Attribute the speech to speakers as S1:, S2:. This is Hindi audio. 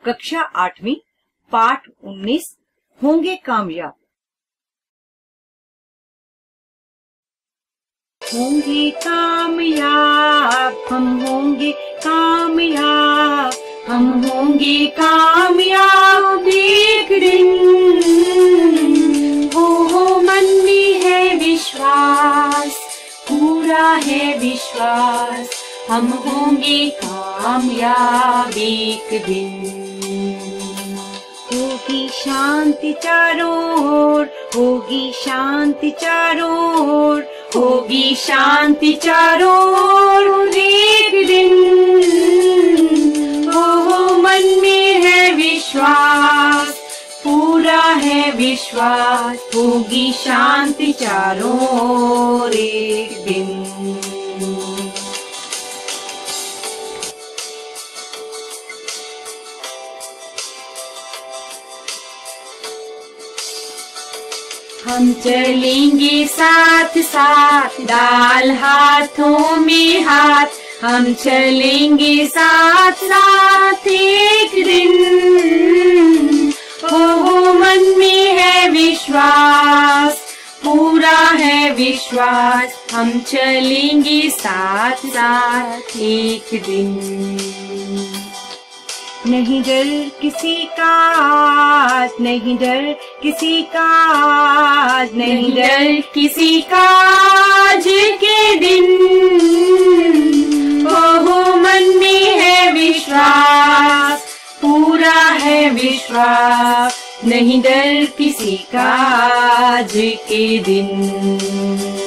S1: कक्षा 8वीं पाठ 19 होंगे कामयाब। होंगे कामयाब, हम होंगे कामयाब, हम होंगे कामयाब एक दिन। हो मन में है विश्वास, पूरा है विश्वास, हम होंगे कामयाब एक दिन। होगी शांति चारों ओर, होगी शांति चारों ओर, होगी शांति चारों ओर एक दिन। हो मन में है विश्वास, पूरा है विश्वास, होगी शांति चारों ओर एक दिन। हम चलेंगे साथ साथ, डाल हाथों में हाथ, हम चलेंगे साथ साथ एक दिन। हो मन में है विश्वास, पूरा है विश्वास, हम चलेंगे साथ साथ एक दिन। नहीं डर किसी का आज, नहीं डर किसी का आज, नहीं डर किसी का आज के दिन। हो मन में है विश्वास, पूरा है विश्वास, नहीं डर किसी का आज के दिन।